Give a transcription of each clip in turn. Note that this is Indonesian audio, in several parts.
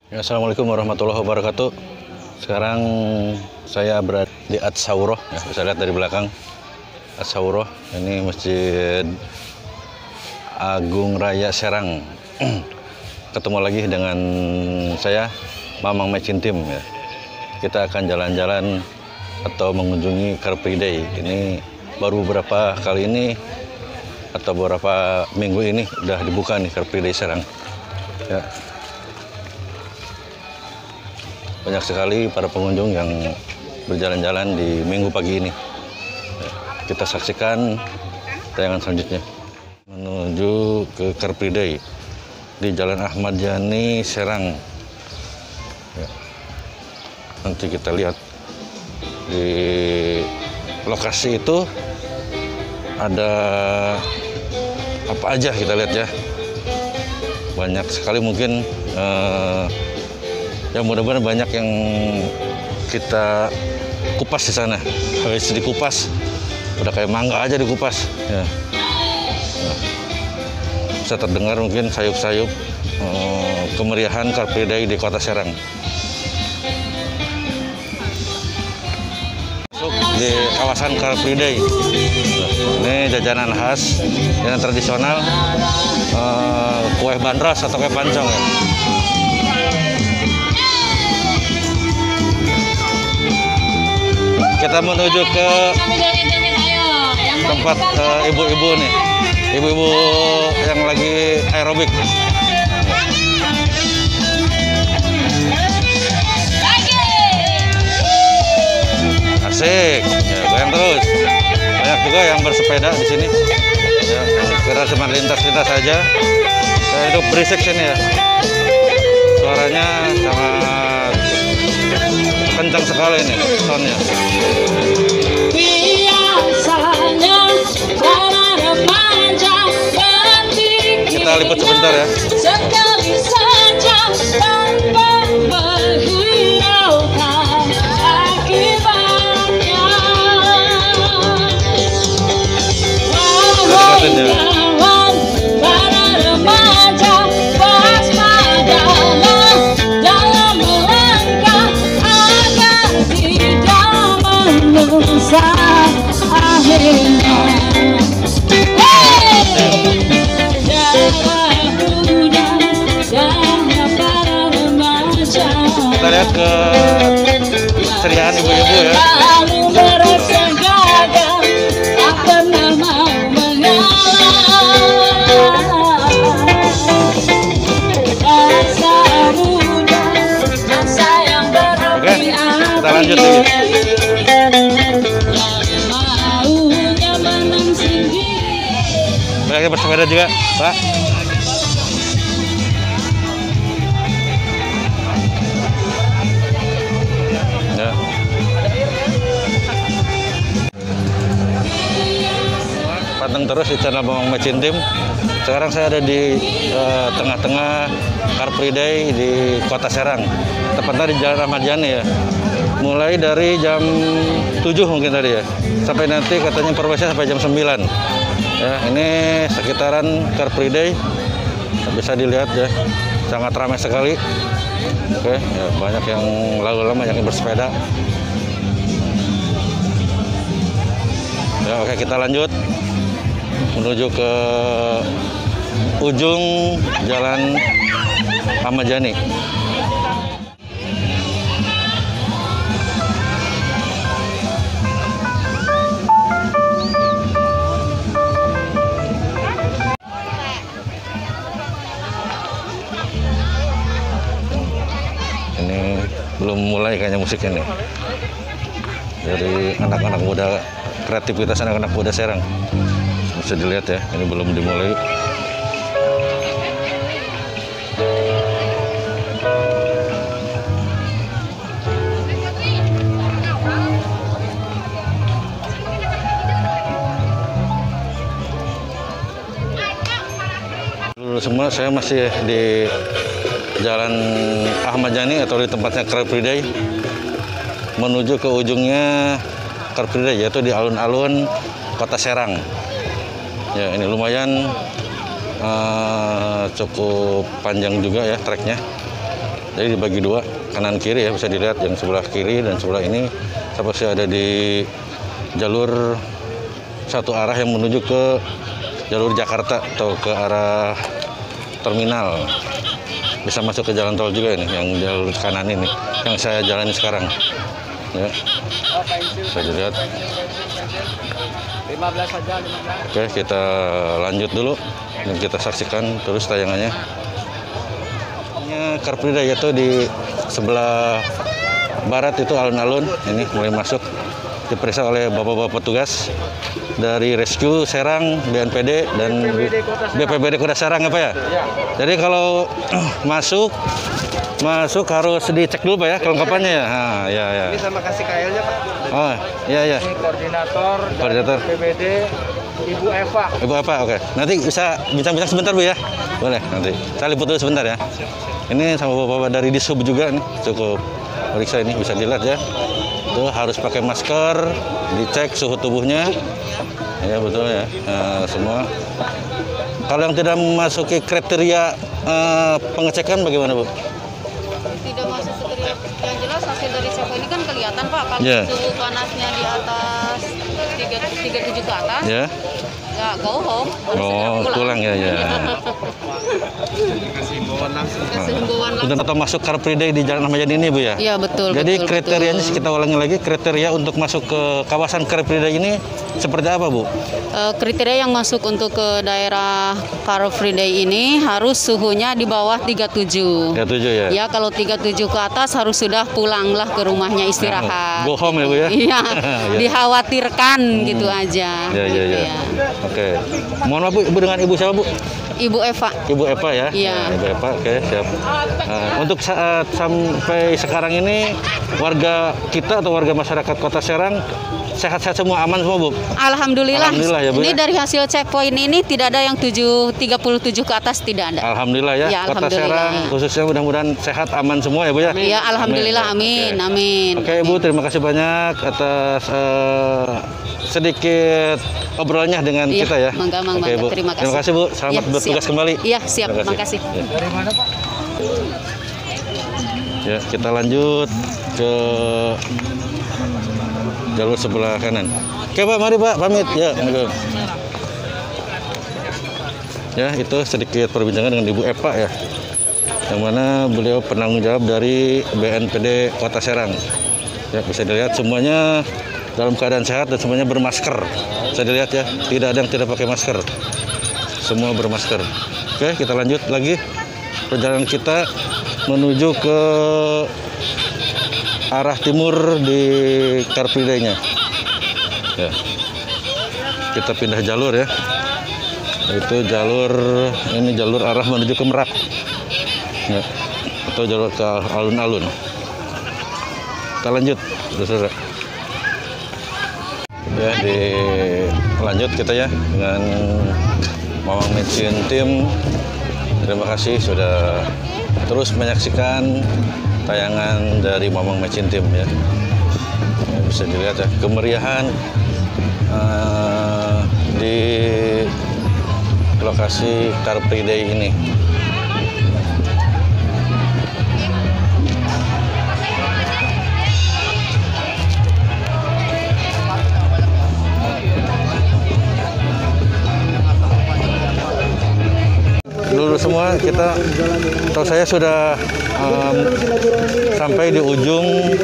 Ya, Assalamualaikum warahmatullahi wabarakatuh. Sekarang saya berada di Ats-Sawroh, ya, bisa lihat dari belakang. Ats-Sawroh, ini Masjid Agung Raya Serang. Ketemu lagi dengan saya, Mamang Matching Team. Ya. Kita akan jalan-jalan atau mengunjungi Car Free Day. Ini baru beberapa kali ini atau beberapa minggu ini udah dibuka nih Car Free Day Serang. Ya. Banyak sekali para pengunjung yang berjalan-jalan di minggu pagi ini. Kita saksikan tayangan selanjutnya. Menuju ke Car Free Day di Jalan Ahmad Yani, Serang. Ya. Nanti kita lihat di lokasi itu ada apa aja, kita lihat ya. Banyak sekali mungkin. Ya mudah-mudahan banyak yang kita kupas di sana. Habis dikupas, udah kayak mangga aja dikupas. Ya. Nah, bisa terdengar mungkin sayup-sayup kemeriahan Car Free Day di Kota Serang. Masuk di kawasan Car Free Day. Ini jajanan khas, jajanan tradisional, kue bandros atau kue pancong ya. Kita menuju ke tempat ibu-ibu nih, ibu-ibu yang lagi aerobik. Asik, ya, goyang terus. Banyak juga yang bersepeda di sini. Ya, kira cuma lintas-lintas saja. Ya, itu berisik sini ya. Suaranya sangat kencang sekali ini soundnya. Kita liput sebentar ya. Sekali saja tanpa menghiraukan akibatnya. Wahai kawan, para remaja, waspadalah dalam melangkah agar tidak menyesal akhirnya. Kita lihat ke ceriaan ibu-ibu ya. Oke, kita lanjut lagi. Banyak yang bersepeda juga, Pak. Ya. Panteng terus di channel Mamang Matching Team. Sekarang saya ada di tengah-tengah Car Free Day di Kota Serang. Tepatnya di Jalan Ahmad Yani ya. Mulai dari jam 7 mungkin tadi ya. Sampai nanti katanya informasinya sampai jam 9. Ya, ini sekitaran Car Free Day. Bisa dilihat ya. Sangat ramai sekali. Oke, ya, banyak yang lalu lalang, banyak yang bersepeda. Ya, oke, kita lanjut menuju ke ujung Jalan Ahmad Yani. Ini belum mulai kayaknya musiknya nih. Dari anak-anak muda, kreativitas anak-anak muda Serang. Bisa dilihat ya, ini belum dimulai. Dulu semua saya masih di Jalan Ahmad Yani atau di tempatnya Car Free Day, menuju ke ujungnya Car Free Day, yaitu di alun-alun Kota Serang. Ya, ini lumayan cukup panjang juga ya treknya. Jadi dibagi dua, kanan kiri ya, bisa dilihat yang sebelah kiri dan sebelah ini seperti ada di jalur satu arah yang menuju ke jalur Jakarta atau ke arah terminal. Bisa masuk ke jalan tol juga ini, yang jalur kanan ini, yang saya jalani sekarang. Ya, bisa dilihat. 15 saja, 15. Oke, kita lanjut dulu dan kita saksikan terus tayangannya. Car Free Day yaitu di sebelah barat itu alun-alun, ini mulai masuk, diperiksa oleh bapak-bapak petugas dari Rescue Serang, BNPD dan BPBD Kota Serang apa ya? Jadi kalau masuk harus dicek dulu Pak ya kelengkapannya ya. Nah, ya. Ini sama kasih kailnya Pak. Oh, iya. Ini koordinator. BPBD Ibu Eva. Ibu Eva, oke. Nanti bisa bincang-bincang sebentar Bu ya? Boleh nanti. Saya liput dulu sebentar ya. Ini sama bapak-bapak dari Dishub juga nih, cukup periksa ini, bisa dilihat ya. Itu harus pakai masker, dicek suhu tubuhnya. Ya betul ya, semua. Kalau yang tidak memasuki kriteria pengecekan bagaimana Bu? Tidak masuk kriteria, yang jelas hasil dari swab ini kan kelihatan Pak, kalau suhu panasnya di atas 37 ke atas, ya go home, harus pulang ya. Kasih himbauan langsung. Untuk masuk Car Free Day di Jalan Ahmad Yani ini Bu ya? Iya betul. Jadi betul, kriterianya kita ulangi lagi, kriteria untuk masuk ke kawasan Car Free Day ini seperti apa Bu? Kriteria yang masuk untuk ke daerah Car Free Day ini harus suhunya di bawah 37. 37 ya? Ya kalau 37 ke atas harus sudah pulanglah ke rumahnya istirahat. Go home ya Bu ya? Iya, dikhawatirkan gitu aja. Iya. Oke. Mohon maaf Bu, Ibu dengan Ibu siapa Bu? Ibu Eva. Ibu Eva ya? Iya. Ibu Eva, oke siap. Untuk saat sampai sekarang ini warga kita atau warga masyarakat Kota Serang sehat-sehat semua, aman semua Bu? Alhamdulillah ya Bu. Ini dari hasil checkpoint ini tidak ada yang 37 ke atas, tidak ada. Alhamdulillah ya. Ya, Kota Serang khususnya mudah-mudahan sehat aman semua ya Bu ya. Ya alhamdulillah, amin. Oke Bu, terima kasih banyak atas sedikit obrolannya dengan kita ya. Mangga, Oke, Bu. terima kasih. Terima kasih Bu, selamat bertugas kembali. Iya siap, terima kasih. Dari mana Pak? Ya, kita lanjut ke jalur sebelah kanan. Oke Pak, mari Pak, pamit ya. Ya, itu sedikit perbincangan dengan Ibu Eva ya, yang mana beliau penanggung jawab dari BNPD Kota Serang. Ya, bisa dilihat semuanya dalam keadaan sehat dan semuanya bermasker. Bisa dilihat ya, tidak ada yang tidak pakai masker. Semua bermasker. Oke, kita lanjut lagi perjalanan kita menuju ke arah timur di Car Free Day-nya. Ya. Kita pindah jalur ya. Itu jalur arah menuju ke Merak. Ya. Atau jalur ke alun-alun. Kita lanjut, Saudara. Ya, lanjut kita ya dengan Mamang Matching Team. Terima kasih sudah terus menyaksikan tayangan dari Mamang Matching Team ya. Bisa dilihat ya kemeriahan di lokasi Car Free Day ini. Dulu semua kita, atau saya sudah sampai di ujung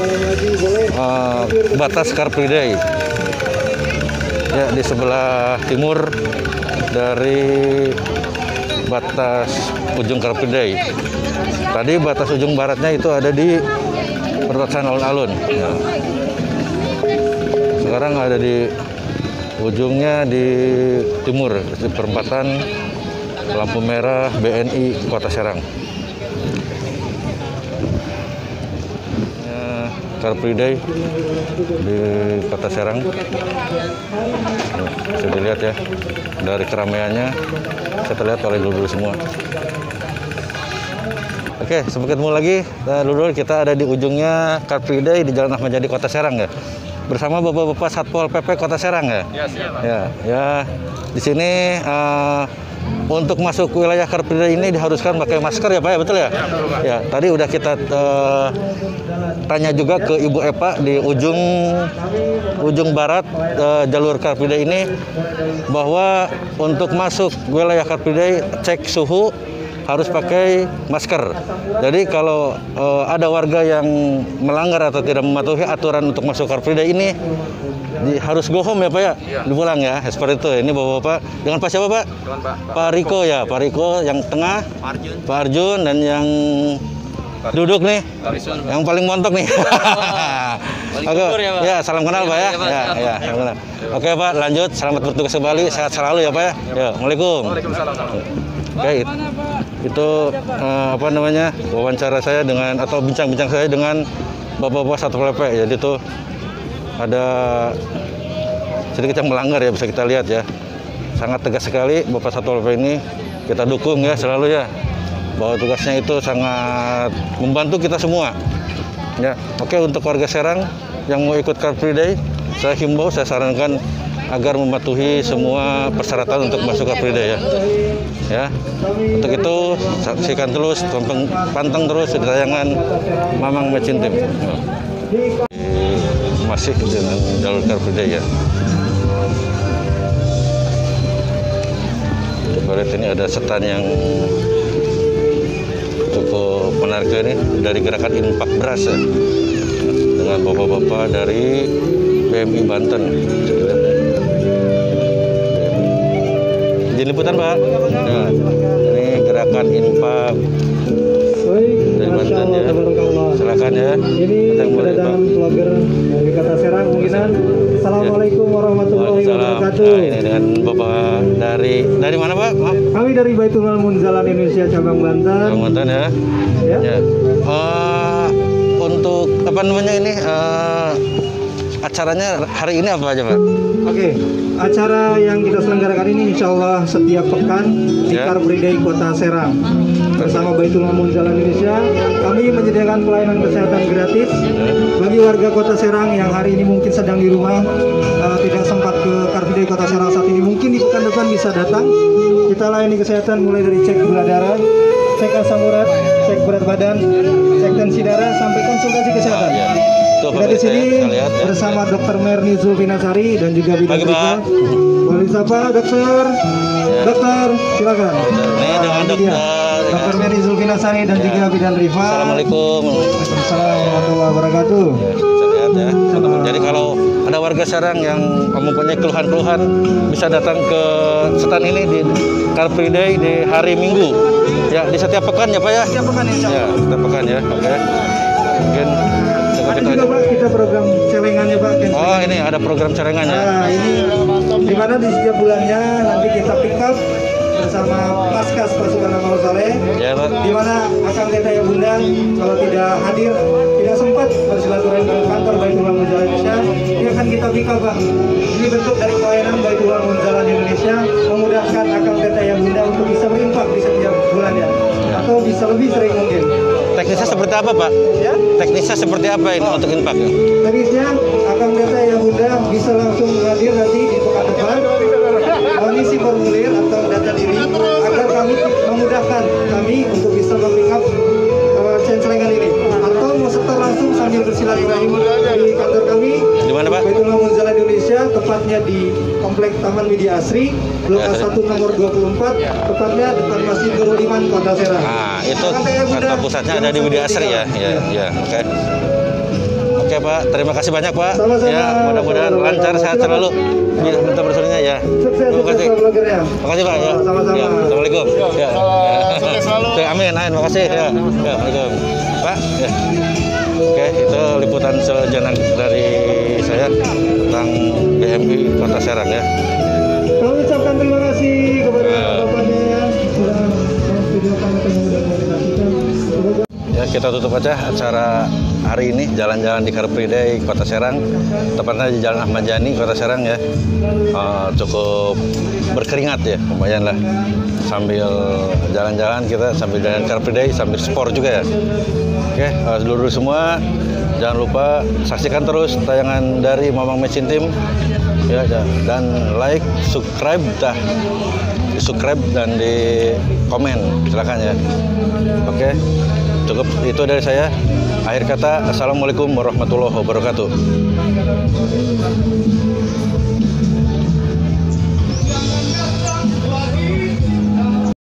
batas Car Free Day ya, di sebelah timur dari batas ujung Car Free Day. Tadi batas ujung baratnya itu ada di perbatasan alun-alun ya. Sekarang ada di ujungnya di timur, di perempatan lampu merah BNI Kota Serang. Car Free Day di Kota Serang. Bisa dilihat ya, dari keramaiannya saya terlihat oleh dulu semua. Oke, sampai ketemu lagi. Dulu kita ada di ujungnya Car Free Day di Jalan Ahmad Yani Kota Serang ya. Bersama Bapak-bapak Satpol PP Kota Serang ya. Ya, siap. Ya. Di sini untuk masuk wilayah Car Free Day ini diharuskan pakai masker ya Pak ya, betul ya? Ya, tadi udah kita tanya juga ke Ibu Eva di ujung barat jalur Car Free Day ini bahwa untuk masuk wilayah Car Free Day cek suhu harus pakai masker. Jadi kalau ada warga yang melanggar atau tidak mematuhi aturan untuk masuk Car Free Day ini harus go home ya Pak ya, dipulang ya, seperti itu. Ini Bapak dengan Pak siapa Pak? Dengan Pak Riko ya, Pak Riko yang tengah, Pak Arjun, dan yang duduk nih, yang paling montok nih. Oke, ya salam kenal Pak ya. Ya, salam kenal. Oke Pak, lanjut, selamat bertugas kembali, sehat selalu ya Pak ya. Ya, Assalamualaikum. Oke, itu apa namanya, wawancara saya dengan atau bincang-bincang saya dengan Bapak-bapak Satpol PP. Jadi itu ada sedikit yang melanggar ya, bisa kita lihat ya. Sangat tegas sekali Bapak Satpol PP ini, kita dukung ya selalu ya, bahwa tugasnya itu sangat membantu kita semua ya. Oke, untuk warga Serang yang mau ikut Car Free Day, saya himbau, saya sarankan agar mematuhi semua persyaratan untuk masuk Car Free Day ya. Ya, untuk itu saksikan terus, panteng terus di tayangan Mamang Matching Team. Masih dengan jalur Car Free Day ya. Kita lihat ini ada setan yang cukup menarik ini dari gerakan infak beras ya, dengan bapak-bapak dari BMI Banten. Izin liputan Pak. Nah, ini gerakan infak dari Banten ya. Silakan ya. Ini kedatangan vlogger dari Kota Serang mungkinan. Assalamualaikum warahmatullahi wabarakatuh. Nah, ini dengan Bapak dari mana Pak? Maaf. Kami dari Baitul Mal Munzalan Indonesia cabang Banten. Cabang Banten ya. Ya. Untuk apa namanya ini acaranya hari ini apa aja Pak? Oke, acara yang kita selenggarakan ini insya Allah setiap pekan di Car Free Day Kota Serang. Bersama Baitul Mal Munzalan Indonesia, kami menyediakan pelayanan kesehatan gratis bagi warga Kota Serang yang hari ini mungkin sedang di rumah, tidak sempat ke Car Free Day Kota Serang saat ini. Mungkin di pekan depan bisa datang. Kita layani kesehatan mulai dari cek gula darah, cek asam urat, cek berat badan, cek tensi darah, sampai konsultasi kesehatan. Kita di sini bersama Dr. Merni Zulfinasari dan juga Bidan Rifa. Boleh sapa dokter? Dokter, silakan. Ini dengan Dr. Merni Zulfinasari dan juga Bidan Rifa. Assalamualaikum. Waalaikumsalam warahmatullahi wabarakatuh. Bisa lihat ya. Jadi kalau ada warga Serang yang mempunyai keluhan-keluhan, bisa datang ke stand ini di Car Free Day di hari Minggu. Ya, di setiap pekan ya Pak ya? Setiap pekan insya Allah. Ya, setiap pekan ya. Oke. Mungkin ada juga Pak kita program celengannya Pak. Oh, ini ada program celengannya. Nah, ini di mana di setiap bulannya nanti kita pick up bersama Paskas Pasukan Amal Saleh. Ya Pak. Di mana Akang Teta ya Bunda kalau tidak hadir, tidak sempat bersilaturahmi ke kantor Baitul Mal Munzalan Indonesia, ini akan kita pick up Pak. Ini bentuk dari pelayanan Baitul Mal Munzalan Indonesia, memudahkan Akang Teta ya Bunda untuk bisa berinfak di setiap bulannya, atau bisa lebih sering mungkin. Teknisnya seperti apa Pak? Ya? Teknisnya seperti apa ini untuk infak? Teknisnya Akang Teta ya Bunda bisa langsung hadir nanti di pekan depan, mengisi formulir atau data diri agar kami memudahkan kami untuk bisa mem-pick-up celengan ini, atau mau setor langsung sambil bersilaturahim di kantor kami Di mana Pak? Baitul Mal Munzalan Indonesia, tepatnya di Komplek Taman Media Asri, Blok A1 nomor 24, tepatnya depan Masjid Nurul Iman Kota Serang. Nah, itu kantor pusatnya ada di Media Asri ya. Ya, oke. Oke Pak, terima kasih banyak Pak. Sama-sama. Ya, mudah-mudahan lancar, sehat selalu. Minta bersulinya ya. Sukses Terima kasih. vloggernya. Terima kasih Pak. Ya. Sama-sama. Ya, Assalamualaikum. Ya. Sukses selalu. Oke, amin. Terima kasih. Ya. Ya, Assalamualaikum. Pak. Ya. Oke, itu liputan sejenak dari saya tentang BMI Kota Serang ya. Kami ucapkan terima kasih kepada bapaknya yang sudah memvideokan atau memudahkan. Ya, kita tutup aja acara hari ini, jalan-jalan di Car Free Day Kota Serang, tepatnya di Jalan Ahmad Yani Kota Serang ya. Cukup berkeringat ya, lumayan lah. Sambil jalan-jalan kita sambil jalan Car Free Day, sambil sport juga ya. Oke, seluruh semua jangan lupa saksikan terus tayangan dari Mamang Matching Team Ya, dan like, subscribe dan di komen silakan ya. Oke, cukup itu dari saya. Akhir kata, assalamualaikum warahmatullahi wabarakatuh.